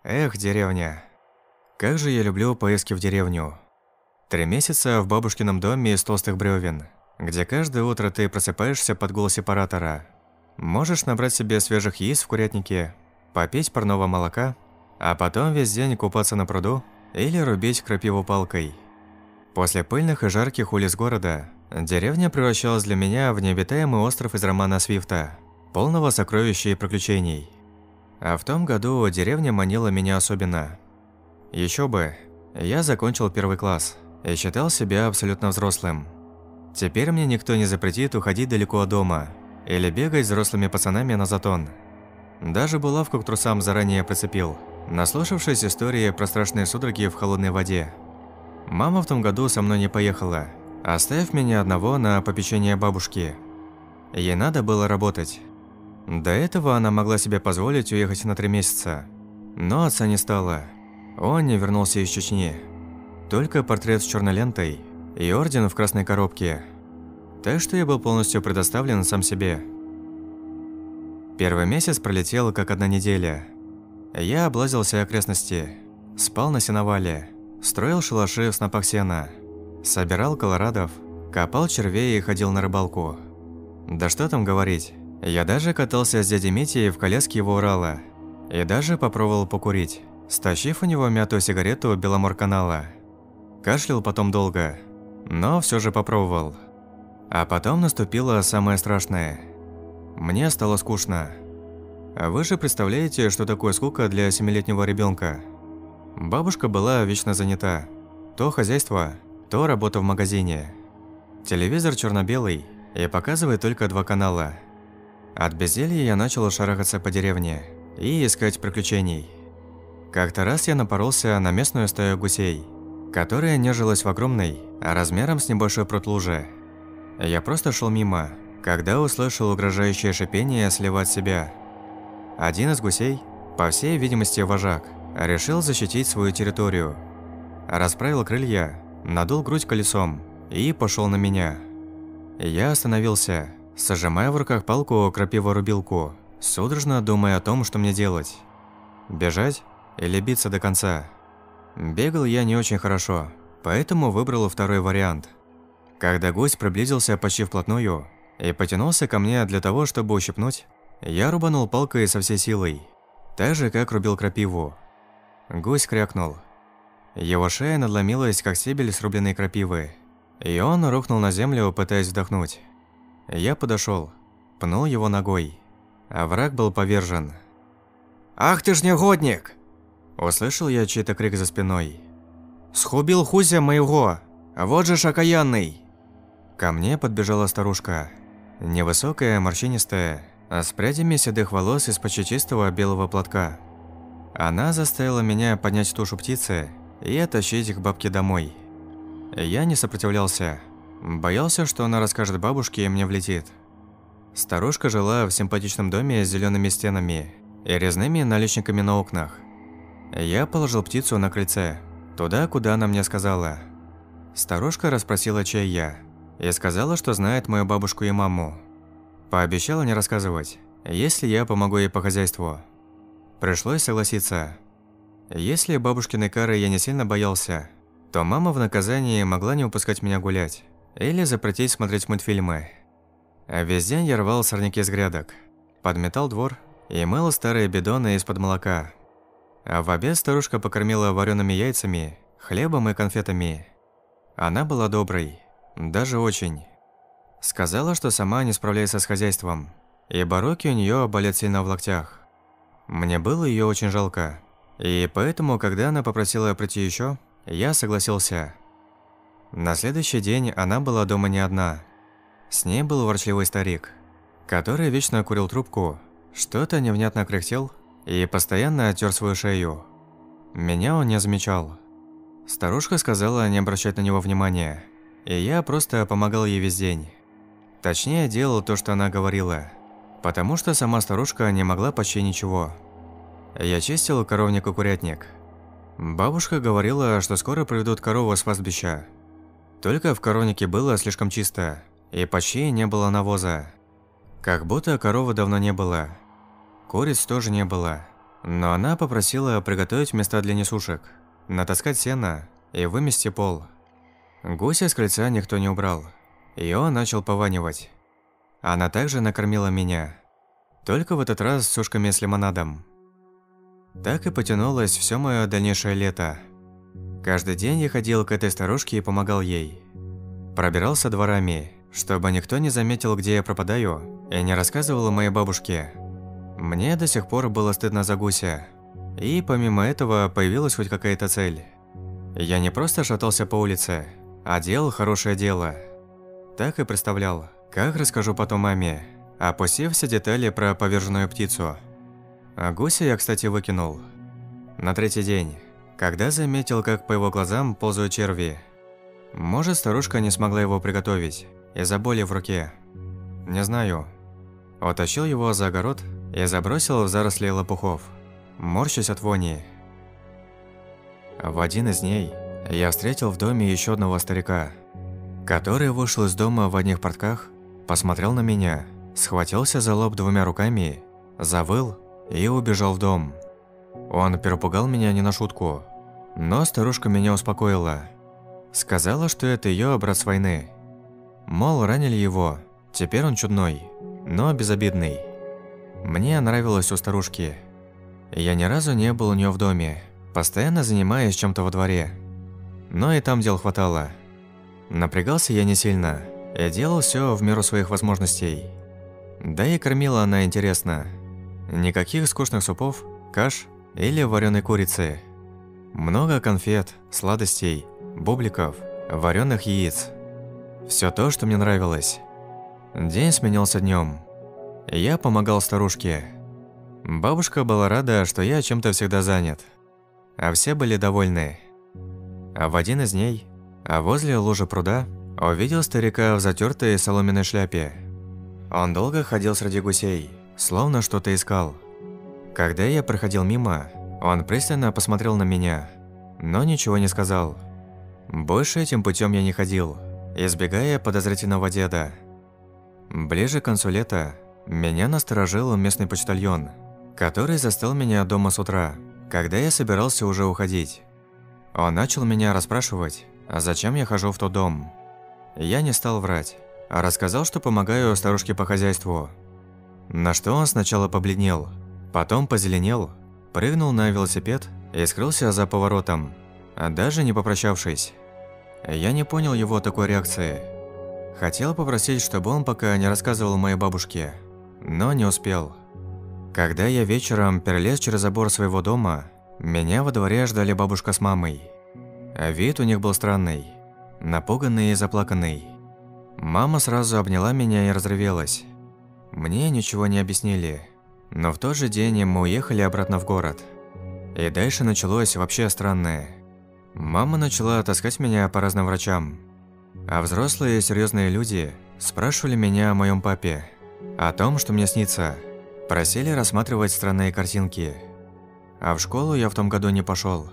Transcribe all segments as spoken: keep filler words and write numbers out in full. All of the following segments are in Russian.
Эх, деревня. Как же я люблю поездки в деревню. Три месяца в бабушкином доме из толстых бревен, где каждое утро ты просыпаешься под голос сепаратора. Можешь набрать себе свежих яиц в курятнике, попить парного молока, а потом весь день купаться на пруду или рубить крапиву палкой. После пыльных и жарких улиц города деревня превращалась для меня в необитаемый остров из романа Свифта, полного сокровищ и приключений. А в том году деревня манила меня особенно. Еще бы, я закончил первый класс и считал себя абсолютно взрослым. Теперь мне никто не запретит уходить далеко от дома или бегать с взрослыми пацанами на затон. Даже булавку к трусам заранее прицепил, наслушавшись истории про страшные судороги в холодной воде. Мама в том году со мной не поехала, оставив меня одного на попечение бабушки. Ей надо было работать. До этого она могла себе позволить уехать на три месяца. Но отца не стало. Он не вернулся из Чечни. Только портрет с черной лентой и орден в красной коробке. Так что я был полностью предоставлен сам себе. Первый месяц пролетел как одна неделя. Я облазил все окрестности, спал на сеновале, строил шалаши в снопах сена, собирал колорадов, копал червей и ходил на рыбалку. Да что там говорить. Я даже катался с дядей Митей в коляске его Урала. И даже попробовал покурить, стащив у него мятую сигарету Беломорканала. Кашлял потом долго, но все же попробовал. А потом наступило самое страшное. Мне стало скучно. Вы же представляете, что такое скука для семилетнего ребенка? Бабушка была вечно занята. То хозяйство, то работа в магазине. Телевизор черно-белый и показывает только два канала. От безделья я начал шарахаться по деревне и искать приключений. Как-то раз я напоролся на местную стаю гусей, которая нежилась в огромной, размером с небольшой пруд луже. Я просто шел мимо, когда услышал угрожающее шипение слева от себя. Один из гусей, по всей видимости вожак, решил защитить свою территорию. Расправил крылья, надул грудь колесом и пошел на меня. Я остановился, сжимая в руках палку крапиворубилку, судорожно думая о том, что мне делать. Бежать или биться до конца? Бегал я не очень хорошо, поэтому выбрал второй вариант. Когда гусь приблизился почти вплотную и потянулся ко мне для того, чтобы ущипнуть, я рубанул палкой со всей силой, так же, как рубил крапиву. Гусь крякнул. Его шея надломилась, как стебель срубленной крапивы, и он рухнул на землю, пытаясь вдохнуть. Я подошел, пнул его ногой, а враг был повержен. «Ах ты ж негодник!» Услышал я чей-то крик за спиной. «Схубил хузя моего! Вот же шакаянный!» Ко мне подбежала старушка. Невысокая, морщинистая, с прядями седых волос из почти чистого белого платка. Она заставила меня поднять тушу птицы и оттащить к бабке домой. Я не сопротивлялся. Боялся, что она расскажет бабушке и мне влетит. Старушка жила в симпатичном доме с зелеными стенами и резными наличниками на окнах. Я положил птицу на крыльце, туда, куда она мне сказала. Старушка расспросила, чей я, и сказала, что знает мою бабушку и маму. Пообещала не рассказывать, если я помогу ей по хозяйству. Пришлось согласиться. Если бабушкиной кары я не сильно боялся, то мама в наказании могла не упускать меня гулять или запретить смотреть мультфильмы. А весь день я рвал сорняки с грядок, подметал двор и мыл старые бидоны из-под молока. А в обед старушка покормила вареными яйцами, хлебом и конфетами. Она была доброй, даже очень. Сказала, что сама не справляется с хозяйством, ибо руки у нее болят сильно в локтях. Мне было ее очень жалко, и поэтому, когда она попросила прийти еще, я согласился. На следующий день она была дома не одна. С ней был ворчливый старик, который вечно курил трубку, что-то невнятно кряхтел и постоянно оттер свою шею. Меня он не замечал. Старушка сказала не обращать на него внимания, и я просто помогал ей весь день. Точнее, делал то, что она говорила, потому что сама старушка не могла почти ничего. Я чистил коровник и курятник. Бабушка говорила, что скоро приведут корову с пастбища. Только в коровнике было слишком чисто, и почти не было навоза. Как будто коровы давно не было. Куриц тоже не было. Но она попросила приготовить места для несушек, натаскать сено и вымести пол. Гуся с крыльца никто не убрал, и он начал пованивать. Она также накормила меня, только в этот раз сушками с лимонадом. Так и потянулось все мое дальнейшее лето. Каждый день я ходил к этой старушке и помогал ей. Пробирался дворами, чтобы никто не заметил, где я пропадаю, и не рассказывал моей бабушке. Мне до сих пор было стыдно за гуся, и помимо этого появилась хоть какая-то цель. Я не просто шатался по улице, а делал хорошее дело. Так и представлял, как расскажу потом маме, опустив все детали про поверженную птицу. А гуся я, кстати, выкинул. На третий день, когда заметил, как по его глазам ползают черви. Может, старушка не смогла его приготовить из-за боли в руке. Не знаю. Утащил его за огород и забросил в заросли лопухов, морщась от вони. В один из дней я встретил в доме еще одного старика, который вышел из дома в одних портках, посмотрел на меня, схватился за лоб двумя руками, завыл и убежал в дом. Он перепугал меня не на шутку, но старушка меня успокоила. Сказала, что это ее брат с войны. Мол, ранили его, теперь он чудной, но безобидный. Мне нравилось у старушки. Я ни разу не был у нее в доме, постоянно занимаясь чем-то во дворе. Но и там дел хватало. Напрягался я не сильно и делал все в меру своих возможностей. Да и кормила она интересно. Никаких скучных супов, каш или вареной курицы. Много конфет, сладостей, бубликов, вареных яиц. Все то, что мне нравилось. День сменялся днем. Я помогал старушке. Бабушка была рада, что я чем-то всегда занят. А все были довольны. А в один из дней, а возле лужи пруда, увидел старика в затертой соломенной шляпе. Он долго ходил среди гусей, словно что-то искал. Когда я проходил мимо, он пристально посмотрел на меня, но ничего не сказал. Больше этим путем я не ходил, избегая подозрительного деда. Ближе к концу лета меня насторожил местный почтальон, который застал меня дома с утра, когда я собирался уже уходить. Он начал меня расспрашивать, а зачем я хожу в тот дом. Я не стал врать, а рассказал, что помогаю старушке по хозяйству. На что он сначала побледнел, потом позеленел, прыгнул на велосипед и скрылся за поворотом, даже не попрощавшись. Я не понял его такой реакции. Хотел попросить, чтобы он пока не рассказывал моей бабушке, но не успел. Когда я вечером перелез через забор своего дома, меня во дворе ждали бабушка с мамой. Вид у них был странный, напуганный и заплаканный. Мама сразу обняла меня и разревелась. Мне ничего не объяснили, но в тот же день мы уехали обратно в город. И дальше началось вообще странное. Мама начала таскать меня по разным врачам. А взрослые серьезные люди спрашивали меня о моем папе, о том, что мне снится. Просили рассматривать странные картинки. А в школу я в том году не пошел.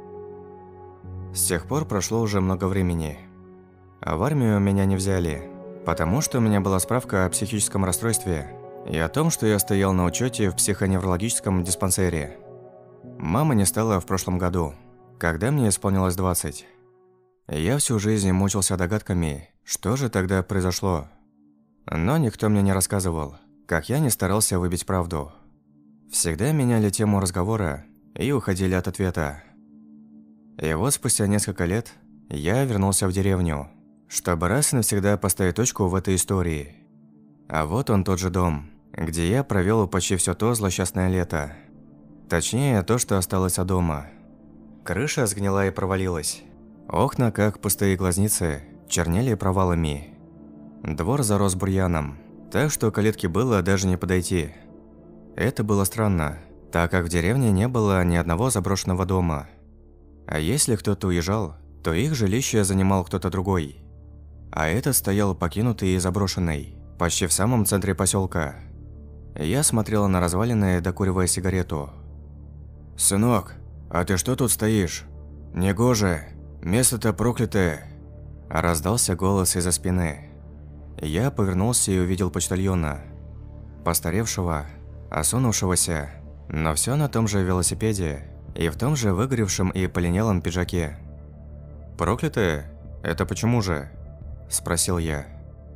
С тех пор прошло уже много времени. А в армию меня не взяли, потому что у меня была справка о психическом расстройстве и о том, что я стоял на учете в психоневрологическом диспансере. Мама не стала в прошлом году, когда мне исполнилось двадцать. Я всю жизнь мучился догадками, что же тогда произошло. Но никто мне не рассказывал, как я не старался выбить правду. Всегда меняли тему разговора и уходили от ответа. И вот спустя несколько лет я вернулся в деревню, чтобы раз и навсегда поставить точку в этой истории. А вот он тот же дом, где я провел почти все то злосчастное лето. Точнее, то, что осталось от дома. Крыша сгнила и провалилась. Окна, как пустые глазницы, чернели провалами. Двор зарос бурьяном, так что к калитке было даже не подойти. Это было странно, так как в деревне не было ни одного заброшенного дома. А если кто-то уезжал, то их жилище занимал кто-то другой. А этот стоял покинутый и заброшенный, почти в самом центре поселка. Я смотрел на развалины, докуривая сигарету. «Сынок, а ты что тут стоишь? Негоже, место-то проклятое!» Раздался голос из-за спины. Я повернулся и увидел почтальона, постаревшего, осунувшегося, Но все на том же велосипеде и в том же выгоревшем и полинялом пиджаке. «Проклятые? Это почему же?» – спросил я.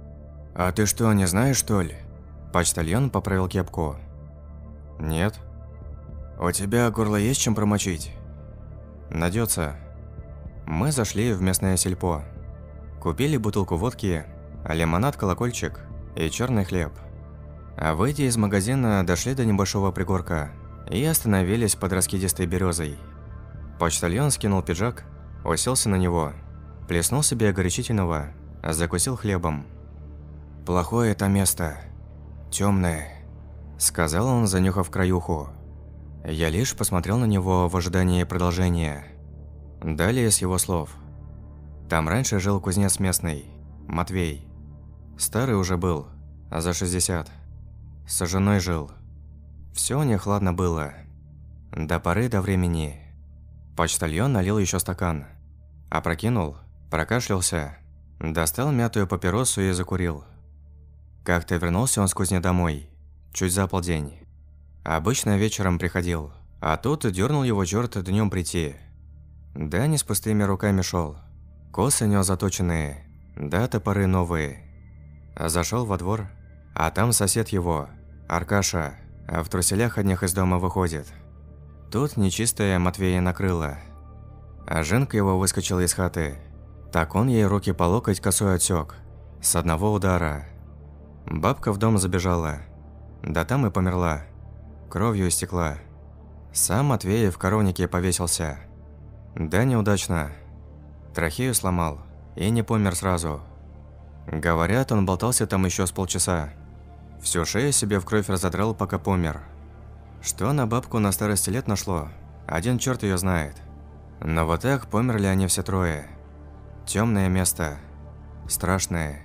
«А ты что, не знаешь, что ли?» Почтальон поправил кепку. «Нет». «У тебя горло есть чем промочить?» «Найдется». Мы зашли в местное сельпо. Купили бутылку водки, лимонад-колокольчик и черный хлеб. А выйдя из магазина, дошли до небольшого пригорка и остановились под раскидистой березой. Почтальон скинул пиджак, уселся на него, плеснул себе горячительного, закусил хлебом. «Плохое это место. Темное», – сказал он, занюхав краюху. Я лишь посмотрел на него в ожидании продолжения. Далее с его слов. Там раньше жил кузнец местный, Матвей. Старый уже был, за шестьдесят. С женой жил. Все у них ладно было. До поры до времени. Почтальон налил еще стакан. Опрокинул, прокашлялся, достал мятую папиросу и закурил. Как-то вернулся он с кузни домой, чуть за полдень. Обычно вечером приходил, а тут дернул его черт днем прийти. Да не с пустыми руками шел. Косы нес заточенные, да топоры новые. Зашел во двор, а там сосед его, Аркаша, в труселях одних из дома выходит. Тут нечистая Матвея накрыла. А Женка его выскочила из хаты. Так он ей руки по локоть косой отсек, с одного удара. Бабка в дом забежала, да там и померла. Кровью истекла. Сам Матвей в коровнике повесился. Да неудачно. Трахею сломал и не помер сразу. Говорят, он болтался там еще с полчаса. Всю шею себе в кровь разодрал, пока помер. Что на бабку на старости лет нашло, один черт ее знает. Но вот так померли они все трое. Темное место. Страшное.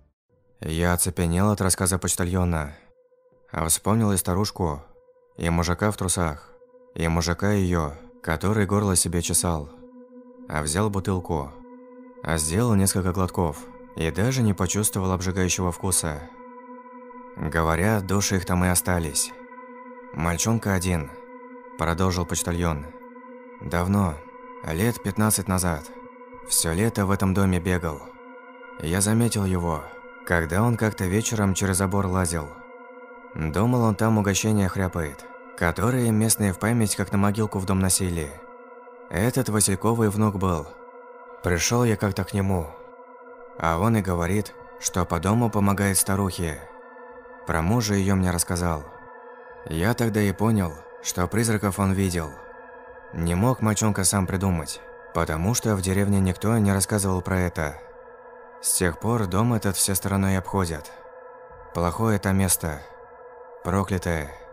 Я оцепенел от рассказа почтальона. А вспомнил и старушку, и мужика в трусах, и мужика ее, который горло себе чесал. А взял бутылку, а сделал несколько глотков и даже не почувствовал обжигающего вкуса. Говорят, души их там и остались. «Мальчонка один», – продолжил почтальон. «Давно, лет пятнадцать назад, все лето в этом доме бегал. Я заметил его, когда он как-то вечером через забор лазил. Думал, он там угощения хряпает, которые местные в память как на могилку в дом носили. Этот Васильковый внук был. Пришел я как-то к нему, а он и говорит, что по дому помогает старухе. Про мужа ее мне рассказал. Я тогда и понял, что призраков он видел. Не мог мальчонка сам придумать, потому что в деревне никто не рассказывал про это. С тех пор дом этот все стороной обходят. Плохое это место. Проклятое.